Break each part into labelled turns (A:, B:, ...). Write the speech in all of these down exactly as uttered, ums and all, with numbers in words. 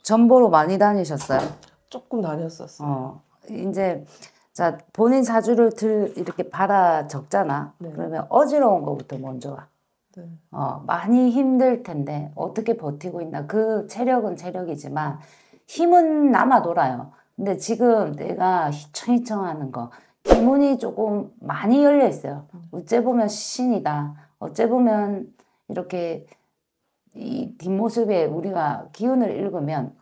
A: 전보로 많이 다니셨어요?
B: 조금 다녔었어요.
A: 어, 이제 자 본인 사주를 들 이렇게 받아 적잖아.
B: 네.
A: 그러면 어지러운 거부터 먼저 와.
B: 네.
A: 어, 많이 힘들 텐데 어떻게 버티고 있나. 그 체력은 체력이지만 힘은 남아 돌아요. 근데 지금 내가 희청희청하는 거 기문이 조금 많이 열려 있어요. 어째 보면 신이다. 어째 보면 이렇게 이 뒷모습에 우리가 기운을 읽으면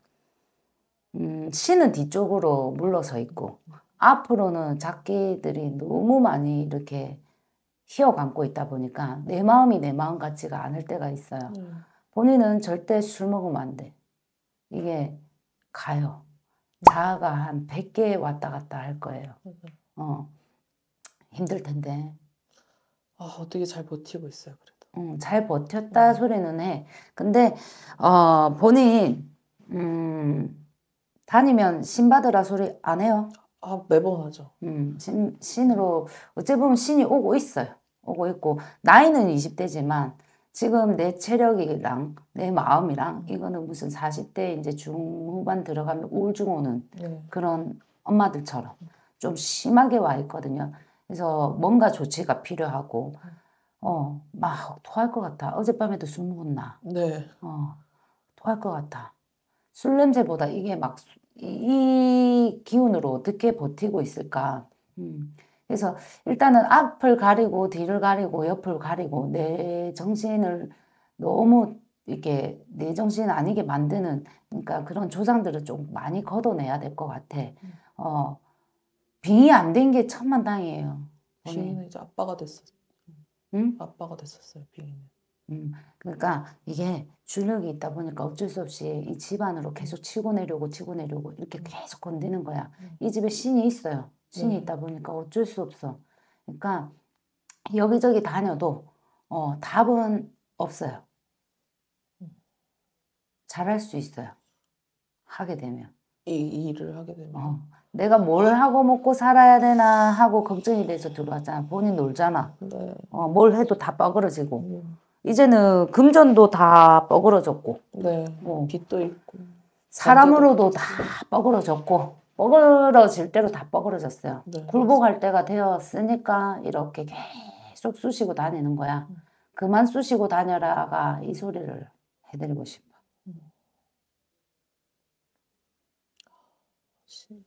A: 음, 신은 뒤쪽으로 물러서 있고 앞으로는 작기들이 너무 많이 이렇게 휘어감고 있다 보니까 내 마음이 내 마음 같지가 않을 때가 있어요.
B: 음.
A: 본인은 절대 술 먹으면 안 돼. 이게 가요. 자아가 한 백 개 왔다 갔다 할 거예요. 어, 힘들 텐데.
B: 아, 어떻게 잘 버티고 있어요, 그래도.
A: 음, 잘 버텼다 소리는 해. 근데 어, 본인 음, 다니면 신 받으라 소리 안 해요?
B: 아, 매번 하죠.
A: 음, 신, 신으로 어찌 보면 신이 오고 있어요. 오고 있고 나이는 이십 대지만 지금 내 체력이랑 내 마음이랑 이거는 무슨 사십 대 이제 중후반 들어가면 우울증 오는
B: 네.
A: 그런 엄마들처럼 좀 심하게 와 있거든요. 그래서 뭔가 조치가 필요하고 어, 막 토할 것 같아. 어젯밤에도 술 먹었나?
B: 네.
A: 어, 토할 것 같아. 술 냄새보다 이게 막, 이 기운으로 어떻게 버티고 있을까. 음. 그래서 일단은 앞을 가리고 뒤를 가리고 옆을 가리고 내 정신을 너무 이렇게 내 정신 아니게 만드는 그러니까 그런 조상들을 좀 많이 걷어내야 될 것 같아. 어, 빙의 안 된 게 천만다행이에요.
B: 빙의는 이제 아빠가 됐었어요.
A: 응?
B: 아빠가 됐었어요, 빙의는.
A: 음, 그러니까 이게 줄력이 있다 보니까 어쩔 수 없이 이 집안으로 계속 치고 내려오고 치고 내려오고 이렇게 계속 건드는 거야. 이 집에 신이 있어요. 신이
B: 네.
A: 있다 보니까 어쩔 수 없어. 그러니까 여기저기 다녀도 어, 답은 없어요. 잘할 수 있어요. 하게 되면.
B: 이, 이 일을 하게 되면.
A: 어, 내가 뭘 하고 먹고 살아야 되나 하고 걱정이 돼서 들어왔잖아. 본인 놀잖아.
B: 네.
A: 어, 뭘 해도 다 뻐그러지고.
B: 음.
A: 이제는 금전도 다 뻐그러졌고.
B: 네.
A: 어.
B: 빚도 있고.
A: 사람으로도 다 뻐그러졌고 뻐그러질 대로 다 뻐그러졌어요.
B: 네,
A: 굴복할 때가 되었으니까 이렇게 계속 쑤시고 다니는 거야. 그만 쑤시고 다녀라가 이 소리를 해드리고 싶어.
B: 신,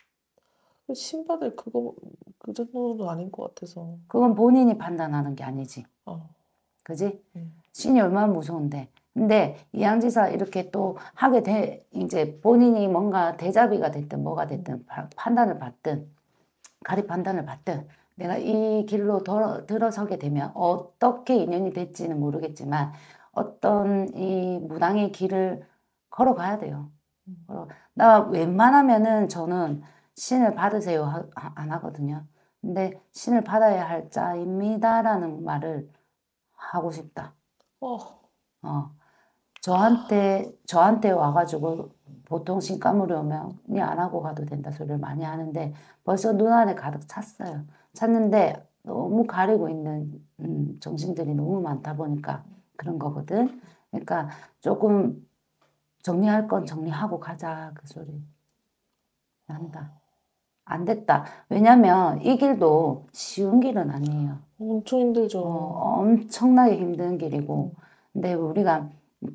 B: 신받을 그거 그 정도는 아닌 것 같아서.
A: 그건 본인이 판단하는 게 아니지.
B: 어.
A: 그지?
B: 음.
A: 신이 얼마나 무서운데. 근데 이양지사 이렇게 또 하게 돼, 이제 본인이 뭔가 대자비가 됐든 뭐가 됐든 파- 판단을 받든 가리 판단을 받든 내가 이 길로 더, 들어서게 되면 어떻게 인연이 될지는 모르겠지만 어떤 이 무당의 길을 걸어가야 돼요. 걸어. 나 웬만하면은 저는 신을 받으세요 하, 하- 안 하거든요. 근데 신을 받아야 할 자입니다라는 말을 하고 싶다.
B: 어.
A: 어. 저한테, 저한테 와가지고 보통 신가물이 오면 니 안 하고 가도 된다 소리를 많이 하는데 벌써 눈 안에 가득 찼어요. 찼는데 너무 가리고 있는 음, 정신들이 너무 많다 보니까 그런 거거든. 그러니까 조금 정리할 건 정리하고 가자 그 소리 한다. 안 됐다. 왜냐면 이 길도 쉬운 길은 아니에요.
B: 엄청 힘들죠.
A: 어, 엄청나게 힘든 길이고 근데 우리가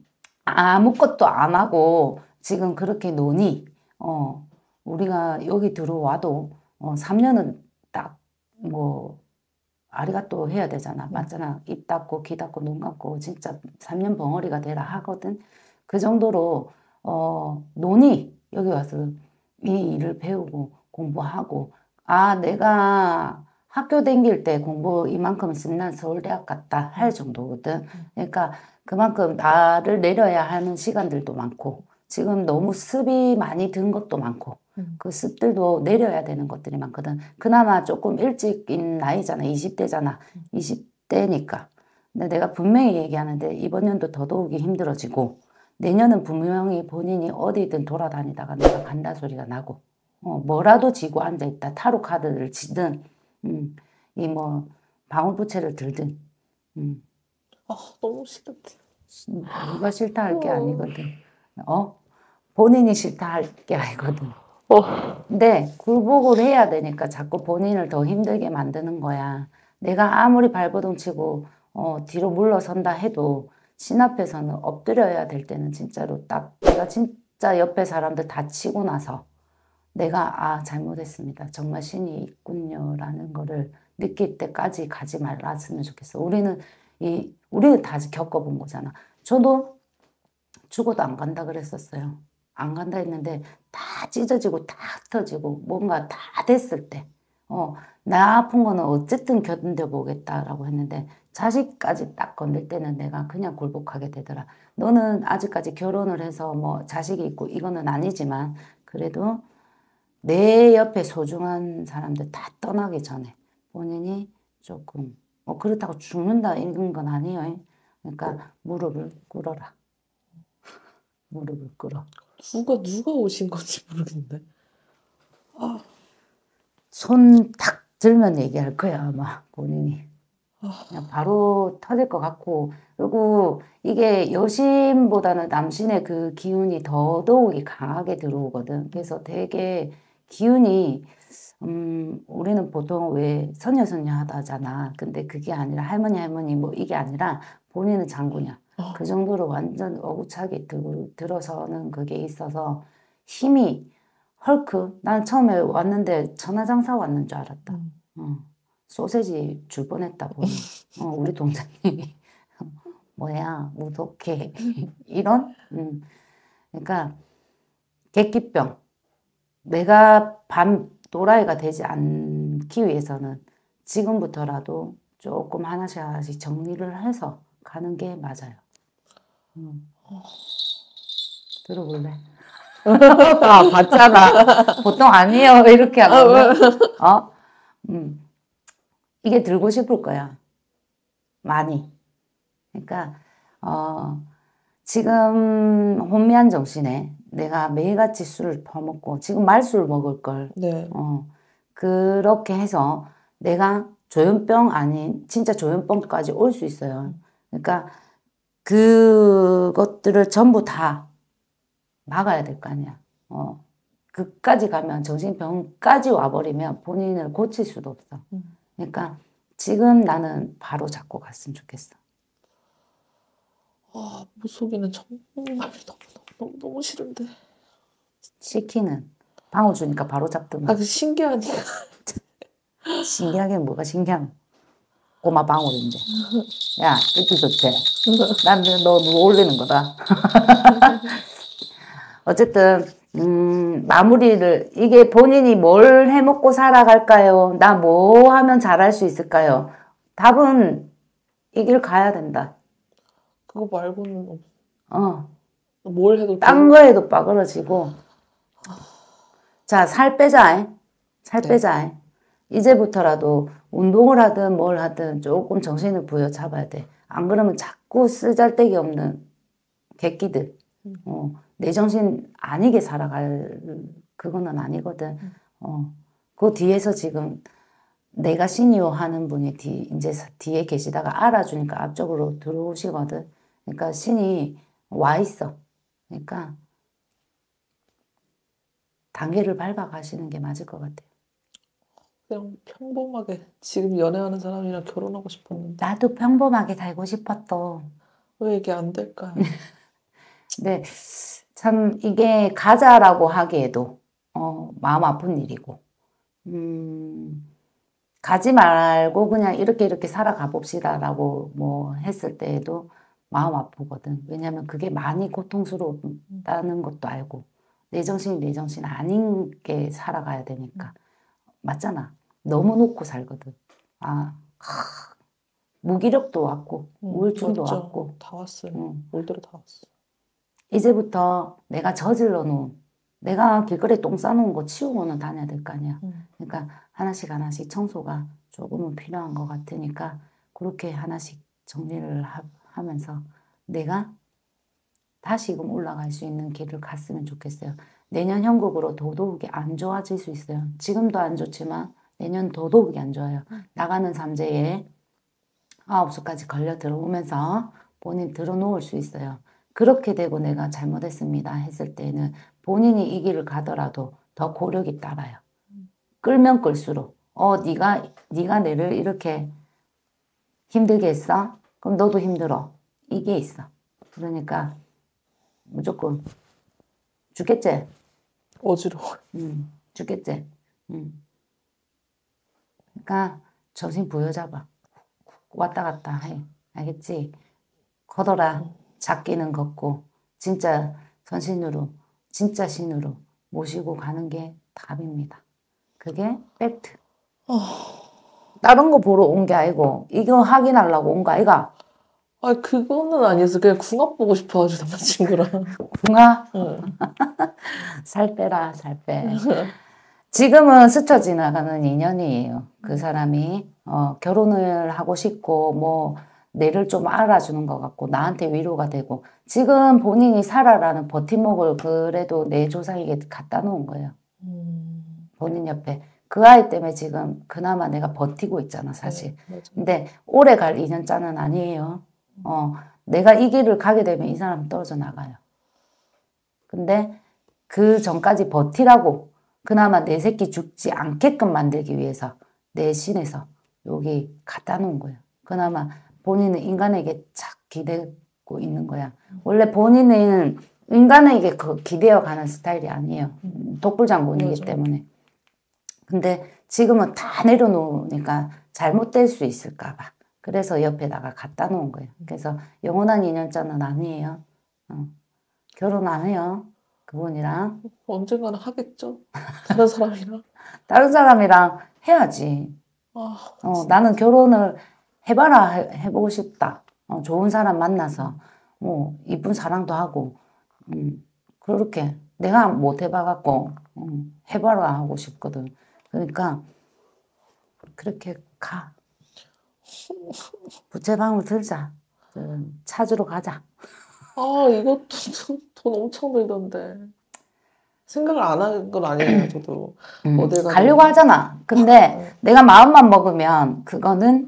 A: 아무것도 안 하고 지금 그렇게 노니, 어, 우리가 여기 들어와도, 어, 삼 년은 딱, 뭐, 아리가또 해야 되잖아. 맞잖아. 입 닫고, 귀 닫고, 눈 감고, 진짜 삼 년 벙어리가 되라 하거든. 그 정도로, 어, 노니, 여기 와서 이 일을 배우고, 공부하고, 아, 내가 학교 다닐 때 공부 이만큼 있으면 난 서울대학 갔다 할 정도거든. 그러니까 그만큼 나를 내려야 하는 시간들도 많고, 지금 너무 습이 많이 든 것도 많고,
B: 음.
A: 그 습들도 내려야 되는 것들이 많거든. 그나마 조금 일찍인 나이잖아. 이십 대잖아. 이십 대니까. 근데 내가 분명히 얘기하는데 이번 연도 더더욱이 힘들어지고, 내년은 분명히 본인이 어디든 돌아다니다가 내가 간다 소리가 나고, 어, 뭐라도 지고 앉아있다. 타로 카드를 지든, 음, 이 뭐, 방울부채를 들든, 음.
B: 아, 너무 싫은데.
A: 누가 싫다 할 게 아니거든. 어? 본인이 싫다 할 게 아니거든.
B: 어,
A: 근데 굴복을 해야 되니까 자꾸 본인을 더 힘들게 만드는 거야. 내가 아무리 발버둥 치고 어, 뒤로 물러선다 해도 신 앞에서는 엎드려야 될 때는 진짜로 딱 내가 진짜 옆에 사람들 다 치고 나서 내가 아 잘못했습니다. 정말 신이 있군요라는 거를 느낄 때까지 가지 말았으면 좋겠어. 우리는 이 우리는 다 겪어본 거잖아. 저도 죽어도 안 간다 그랬었어요. 안 간다 했는데 다 찢어지고 다 흩어지고 뭔가 다 됐을 때, 어, 나 아픈 거는 어쨌든 견뎌보겠다라고 했는데 자식까지 딱 건들 때는 내가 그냥 굴복하게 되더라. 너는 아직까지 결혼을 해서 뭐 자식이 있고 이거는 아니지만 그래도 내 옆에 소중한 사람들 다 떠나기 전에 본인이 조금 뭐 그렇다고 죽는다 이런 건 아니에요. 그러니까 무릎을 꿇어라. 무릎을 꿇어.
B: 누가 누가 오신 건지 모르겠네. 아,
A: 손 탁 들면 얘기할 거야 아마 본인이.
B: 아,
A: 그냥 바로 터질 것 같고 그리고 이게 여신보다는 남신의 그 기운이 더더욱이 강하게 들어오거든. 그래서 되게 기운이 음 우리는 보통 왜 선녀선녀 하다잖아. 근데 그게 아니라 할머니 할머니 뭐 이게 아니라 본인은 장군이야.
B: 아,
A: 그 정도로 완전 어구차게 들, 들어서는 그게 있어서 힘이 헐크. 난 처음에 왔는데 천하장사 왔는 줄 알았다.
B: 음.
A: 어. 소세지 줄 뻔했다 보니. 어, 우리 동생이 뭐야 무독해 이런. 음. 그러니까 객기병. 내가 밤 또라이가 되지 않기 위해서는 지금부터라도 조금 하나씩 하나씩 정리를 해서 가는 게 맞아요. 음. 들어볼래? 아, 봤잖아. 보통 아니에요. 이렇게 하면. 어? 음. 이게 들고 싶을 거야. 많이. 그러니까, 어, 지금 혼미한 정신에 내가 매일같이 술을 퍼먹고, 지금 말술 먹을 걸,
B: 네.
A: 어, 그렇게 해서 내가 조현병 아닌, 진짜 조현병까지 올 수 있어요. 그러니까, 그것들을 전부 다 막아야 될 거 아니야. 어, 그까지 가면 정신병까지 와버리면 본인을 고칠 수도 없어.
B: 음.
A: 그러니까 지금 나는 바로 잡고 갔으면 좋겠어.
B: 아, 무속이는 정말 너무 너무 너무 싫은데.
A: 시키는 방울 주니까 바로 잡더만.
B: 아, 그 신기하니까.
A: 신기하게 뭐가 신기한 꼬마 방울인데. 야, 듣기 좋지? 난너 누워 올리는 거다. 어쨌든 음, 마무리를 이게 본인이 뭘 해먹고 살아갈까요? 나 뭐 하면 잘할 수 있을까요? 답은 이 길 가야 된다.
B: 그거 말고는 없-
A: 어,
B: 뭘 해도
A: 딴 거에도 빠그러지고. 자, 살 빼자. 살
B: 네.
A: 빼자. 이제부터라도 운동을 하든 뭘 하든 조금 정신을 부여잡아야 돼. 안 그러면 자꾸 쓰잘데기 없는 객기들.
B: 음.
A: 어, 내 정신 아니게 살아갈 그거는 아니거든. 어, 그 뒤에서 지금 내가 신이요 하는 분이 뒤, 이제 뒤에 계시다가 알아주니까 앞쪽으로 들어오시거든. 그러니까 신이 와 있어. 그러니까 단계를 밟아 가시는 게 맞을 것 같아요.
B: 그냥 평범하게 지금 연애하는 사람이랑 결혼하고 싶었는데
A: 나도 평범하게 살고 싶었어.
B: 왜 이게 안 될까요?
A: 근데 참 이게 가자라고 하기에도 어, 마음 아픈 일이고 음, 가지 말고 그냥 이렇게 이렇게 살아가 봅시다라고 뭐 했을 때에도 마음 아프거든. 왜냐면 그게 많이 고통스럽다는 것도 알고 내 정신이 내 정신 아닌 게 살아가야 되니까. 맞잖아. 너무 놓고 살거든. 아, 하, 무기력도 왔고
B: 음,
A: 우울증도
B: 맞죠.
A: 왔고
B: 다 왔어요.
A: 음.
B: 올 대로 다 왔어.
A: 이제부터 내가 저질러 놓은 내가 길거리에 똥 싸놓은 거 치우고는 다녀야 될 거 아니야.
B: 음.
A: 그러니까 하나씩 하나씩 청소가 조금은 필요한 것 같으니까 그렇게 하나씩 정리를 하, 하면서 내가 다시금 올라갈 수 있는 길을 갔으면 좋겠어요. 내년 형국으로 더더욱이 안 좋아질 수 있어요. 지금도 안 좋지만 내년 더더욱이 안 좋아요. 나가는 삼재에 아홉 수까지 걸려 들어오면서 본인 들어놓을 수 있어요. 그렇게 되고 내가 잘못했습니다 했을 때는 본인이 이 길을 가더라도 더 고력이 따라요. 끌면 끌수록 어 네가 네가 내를 이렇게 힘들게 했어? 그럼 너도 힘들어. 이게 있어. 그러니까 무조건 죽겠지?
B: 어지러워.
A: 음, 죽겠지? 음. 그러니까 정신 부여잡아. 왔다 갔다 해. 알겠지? 걷어라. 작기는 걷고 진짜 선신으로 진짜 신으로 모시고 가는 게 답입니다. 그게 팩트.
B: 어...
A: 다른 거 보러 온 게 아니고 이거 확인하려고 온 거 아이가?
B: 아 그거는 아니었어. 그냥 궁합 보고 싶어가지고 남자친구랑.
A: 궁합?
B: 응.
A: 살 빼라 살 빼. 지금은 스쳐 지나가는 인연이에요. 그 사람이 어, 결혼을 하고 싶고 뭐 내를 좀 알아주는 것 같고 나한테 위로가 되고 지금 본인이 살아라는 버팀목을 그래도 내 조상에게 갖다 놓은 거예요.
B: 음...
A: 본인 옆에. 그 아이 때문에 지금 그나마 내가 버티고 있잖아 사실.
B: 네, 맞아.
A: 근데 오래 갈 인연자는 아니에요. 어, 내가 이 길을 가게 되면 이 사람 떨어져 나가요. 근데 그 전까지 버티라고 그나마 내 새끼 죽지 않게끔 만들기 위해서 내 신에서 여기 갖다 놓은 거예요. 그나마 본인은 인간에게 착 기대고 있는 거야. 원래 본인은 인간에게 그 기대어 가는 스타일이 아니에요. 독불장군이기
B: 맞아.
A: 때문에. 근데 지금은 다 내려놓으니까 잘못될 수 있을까 봐. 그래서 옆에다가 갖다 놓은 거예요. 그래서 영원한 인연자는 아니에요. 어. 결혼 안 해요. 그분이랑.
B: 언젠가는 하겠죠. 다른 사람이랑.
A: 다른 사람이랑 해야지.
B: 아,
A: 어, 나는 결혼을 해봐라 해, 해보고 싶다. 어, 좋은 사람 만나서 뭐 이쁜 사랑도 하고 음, 그렇게 내가 못 해봐갖고 음, 해봐라 하고 싶거든. 그러니까 그렇게 가. 부채방울 들자. 그, 찾으러 가자.
B: 아 이것도 돈 엄청 들던데. 생각을 안 한 건 아니에요, 저도.
A: 음,
B: 어딜 가든.
A: 가려고 하잖아. 근데
B: 어.
A: 내가 마음만 먹으면 그거는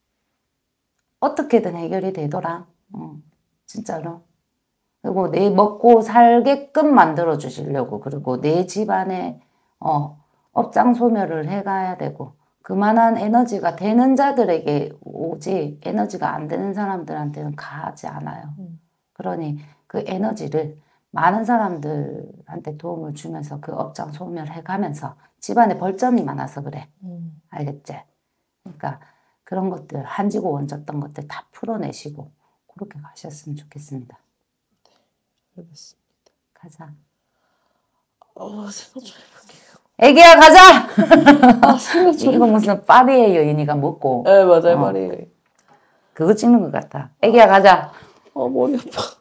A: 어떻게든 해결이 되더라. 어, 진짜로. 그리고 내 먹고 살게끔 만들어 주시려고. 그리고 내 집안에 어, 업장 소멸을 해가야 되고 그만한 에너지가 되는 자들에게 오지 에너지가 안 되는 사람들한테는 가지 않아요.
B: 음.
A: 그러니 그 에너지를 많은 사람들한테 도움을 주면서 그 업장 소멸해 가면서 집안에 벌점이 많아서 그래.
B: 음.
A: 알겠지? 그러니까 그런 것들 한지고 원졌던 것들 다 풀어내시고 그렇게 가셨으면 좋겠습니다.
B: 알겠습니다.
A: 가자.
B: 어, 생각 좀 해볼게요.
A: 애기야 가자!
B: 아, 생각 좀.
A: 이거 무슨 파리의 여인이가 먹고
B: 네, 맞아요,
A: 어,
B: 말이.
A: 그거 찍는 것 같아. 애기야 가자.
B: 아, 머리 아파.